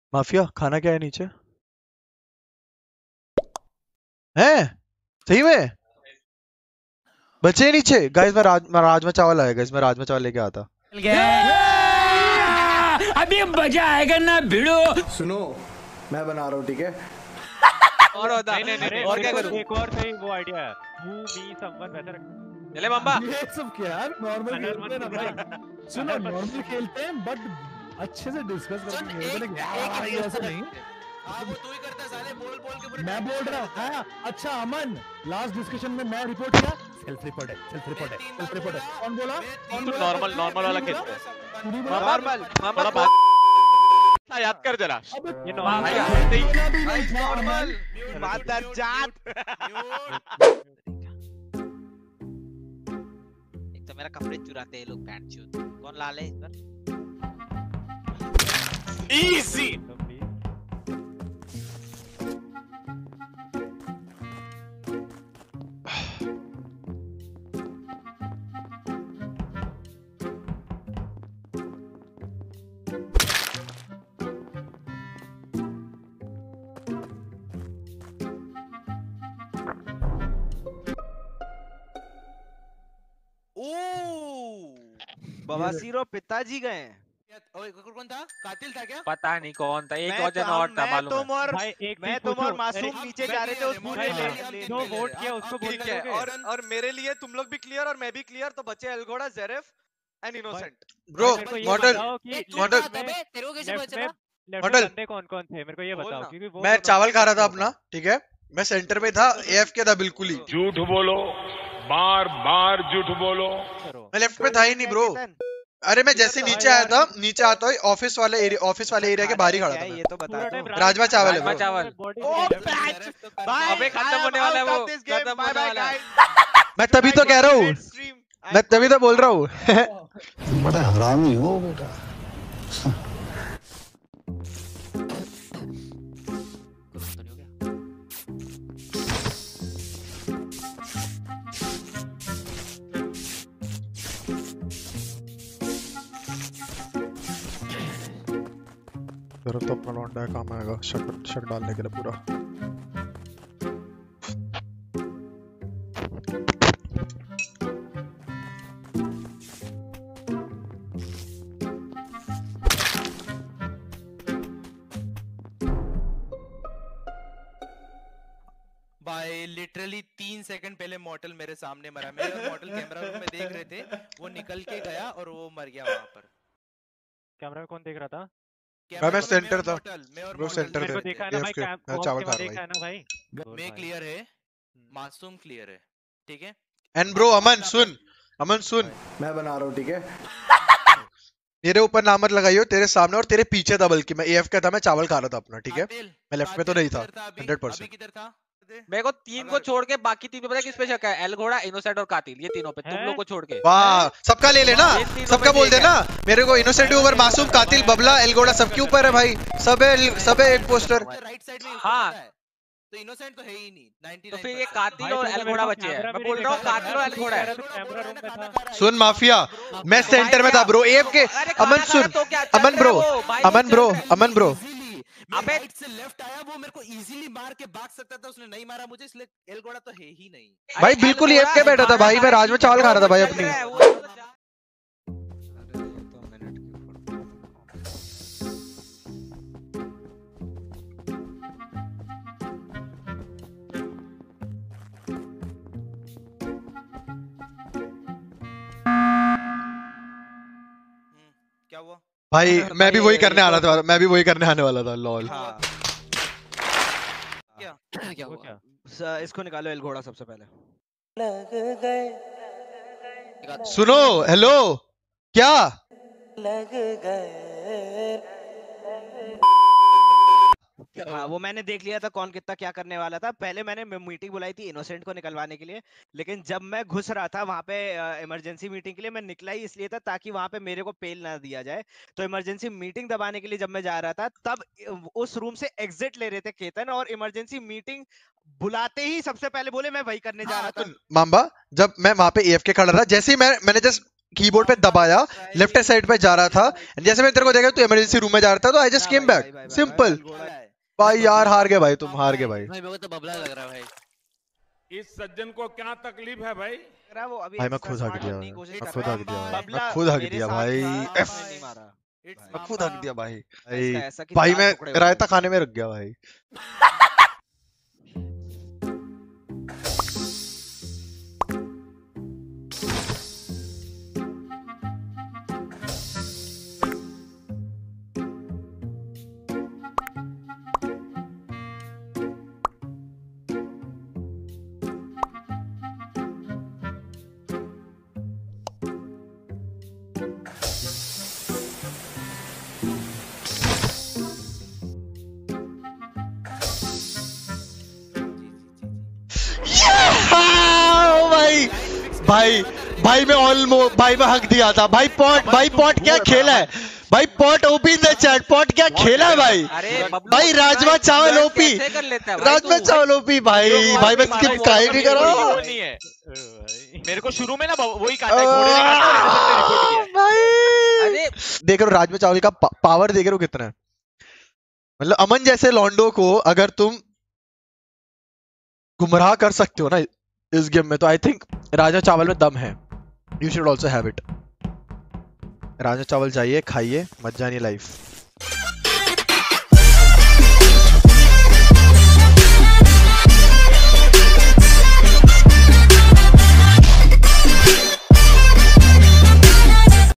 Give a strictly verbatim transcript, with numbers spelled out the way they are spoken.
Mafia खाना क्या है नीचे? हैं? सही में? बचे हैं नीचे गाइस। मैं राज मैं राजमा चावल आया गाइस। मैं राजमा चावल लेके आता। अभी मजा आएगा ना भिड़ो। सुनो, मैं बना रहा हूँ, ठीक है? और होता नहीं नहीं नहीं और क्या करूं? एक और सही वो आइडिया है, हु मी समवन वैसा रख। चले बम्बा। ये सब क्या यार, नॉर्मल खेलते हैं ना भाई। सुनो, नॉर्मल खेलते हैं बट अच्छे से डिस्कस करके खेलते हैं। यार ये ऐसा नहीं। हां वो तू ही करता है साले, बोल बोल के पूरे। मैं बोल रहा हूं। हां अच्छा अमन, लास्ट डिस्कशन में मैं रिपोर्ट किया। सेल्फ रिपोर्ट है, सेल्फ रिपोर्ट है, सेल्फ रिपोर्ट है। कौन बोला? कौन बोला? नॉर्मल नॉर्मल वाला खेलते हैं। नॉर्मल थोड़ा बात याद कर जरा। ये नॉर्मल नॉर्मल मादर जात। एक तो मेरा कपड़े चुराते हैं लोग, पैंट चूत। कौन लाल है इस पर? इजी। बवासीर और पिताजी गए हैं। ओए कौन था? कातिल था क्या? पता नहीं कौन था, एक मैं और जन तो- और था मैं मालूम तुम है। और भाई एक मैं चीज तुम और पूछो, मासूम अरे, नीचे जा रहे थे उस बूढ़े भाई, में। जो वोट किया उसको बोल ठीक है, दोगे। और और मेरे लिए तुम लोग भी क्लियर और मैं भी क्लियर, तो बचे एल्गोड़ा, जेरेफ एंड इनोसेंट। ब्रो मेरे को ये मॉडल बताओ कि मॉडल लेफ्ट में तेरे को कैसे लेफ्ट पता में चला? Left model. में बंदे कौन कौन थे मेरे को ये बोल बताओ, ना। क्योंकि वो मैं दोनों चावल खा रहा था होगा। अपना, ठीक है? मैं सेंटर में था, एएफ के था बिल्कुल ही। झूठ बोलो, बार बार झूठ बोलो। करो। मैं लेफ्ट में था ही नहीं ब्रो। अरे मैं जैसे नीचे आया था, नीचे आता हुआ ऑफिस वाले एरिया ऑफिस वाले एरिया के बाहर ही खड़ा था मैं। ये तो बता पूरा दो। टाइम राजमा चावल है राजमा ब्रो। चावल। बॉडी ओ से लेफ्ट पैच में। अबे खत्म होने वाला है वो, खत्म होने वाला है। मैं तभी तो कह रहा हूँ, मैं तभी तो बोल रहा हूँ। बड़ा हरामी हो बेटा। जरूरत तो अपना लौंडा है, काम आएगा शक शक डालने के लिए पूरा। भाई लिटरली तीन सेकंड पहले मॉर्टल मेरे सामने मरा। मैं और मॉर्टल कैमरा रूम में देख रहे थे, वो निकल के गया और वो मर गया वहां पर। कैमरा में कौन देख रहा था? मैं मैं सेंटर था मैं और ब्रो, मॉर्टल सेंटर मेरे को थे देखा है ना भाई, एएफ के। कैम मैं वॉच चावल के खा बाद रहा देखा है ना भाई। मैं क्लियर है, मासूम क्लियर है, ठीक है? एंड ब्रो अमन सुन, अमन सुन, मैं बना रहा हूँ, ठीक है? मेरे ऊपर नाम मत लगाइयो, तेरे सामने और तेरे पीछे था, बल्कि मैं एएफ का था, मैं चावल खा रहा था अपना, ठीक है? कातिल, मैं लेफ्ट में तो कातिल नहीं था किधर अभी? हंड्रेड अभी परसेंट। किधर था? मेरे को तीन को अगर- छोड़ के बाकी तीन पे पता है किस पे शक है? एल घोड़ा, इनोसेंट और कातिल, ये तीनों पे तुम हैं? लोग को छोड़ के। वाह, सबका ले लेना, ये तीनों सबका में बोल ठीक देना। मेरे को इनोसेंट के ऊपर मासूम, कातिल, बबला, एलगोड़ा सबके ऊपर है भाई। सब है, सब है पोस्टर। राइट साइड में हाँ। हाँ तो इनोसेंट तो है ही नहीं। नाइंटी तो नाइन फिर ये परसेंट। कातिल भाई और तुमने एल मेरे घोड़ा को बचे हैं। कैमरा मैं भी बोल नहीं रहा हूँ देखा कातिल और एल घोड़ा है। कैमरा रूम में था। सुन माफिया, मैं सेंटर में था ब्रो, एएफ के। अरे अमन खाना सुन, खा तो क्या चल अमन रहा ब्रो, है वो? भाई अमन चल ब्रो, रहा है। अमन ब्रो। Easily, मैं अबे- राइट से लेफ्ट आया, वो मेरे को इजीली मार के भाग सकता था, उसने नहीं मारा मुझे, इसलिए एल घोड़ा तो है ही नहीं। भाई अरे बिल्कुल एल एएफ के घोड़ा बैठा था खाना भाई, मैं खा राजमा रही चावल थी, खा रहा था वो भाई चल अपनी। रहा है, वो तो जा- हम्म, क्या हुआ? भाई मैं भी भाई, वही करने ये आ रहा तो- था, मैं भी वही करने आने वाला था। लॉल। हाँ। क्या? क्या वो हुआ? क्या? स- इसको निकालो एल घोड़ा सबसे पहले। सुनो, हेलो, क्या? हाँ वो मैंने देख लिया था कौन कितना क्या करने वाला था। पहले मैंने मीटिंग बुलाई थी इनोसेंट को निकलवाने के लिए, लेकिन जब मैं घुस रहा था वहां पे इमरजेंसी मीटिंग के लिए, मैं निकला ही इसलिए था ताकि वहां पे मेरे को पेल ना दिया जाए। तो इमरजेंसी मीटिंग दबाने के लिए जब मैं जा रहा था, तब उस रूम से एग्जिट ले रहे थे केतन, और इमरजेंसी मीटिंग बुलाते ही सबसे पहले बोले मैं वही करने जा रहा था। सुन माम्बा, जब मैं वहां पे एएफ के खड़ा था, जैसे ही मैं मैंने जस्ट कीबोर्ड पे दबाया, लेफ्ट साइड पे जा रहा था, जैसे मैं तेरे को देखा तू इमरजेंसी रूम में जा रहा था तो I just came back, simple. भाई यार हार गए भाई, तुम हार गए भाई। भाई मेरे को तो बबला लग रहा है भाई। इस सज्जन को क्या तकलीफ है भाई? वो अभी भाई मैं extra खुद हक smart दिया बनने की भाई, कोशिश मैं कर खुद रहा हक है। दिया भाई, बबला मैं खुद हक मेरे दिया साथ भाई, था, एफ उसने नहीं मारा। मैं खुद हक दिया भाई। इसका भाई ऐसा कि भाई चार मैं टुकड़े हो रायता गए। खाने में रख गया भाई। हाँ, भाई भाई भाई मैं ऑलमोस्ट भाई मैं हक दिया था भाई। पॉट भाई पॉट क्या खेला है भाई, pot OP in the chat, pot क्या खेला है भाई। अरे बबलू, भाई राजमा चावल ओपी, कैसे कर लेता है भाई राजमा तू? चावल ओपी भाई। भाई मैं स्किप काहे नहीं कर रहा नहीं है मेरे को शुरू में ना वही काटा है, घोड़े ने काटा और इनोसेंट ने रिपोर्ट किया है। भाई अरे देख रहे हो राजमा चावल का पा, पावर देख रहे हो कितना है। मतलब अमन जैसे लॉन्डो को अगर तुम गुमराह कर सकते हो ना इस गेम में, तो आई थिंक राजमा चावल में दम है। You should also have it. Rajma चावल जाइए खाइए, मत जानिए लाइफ।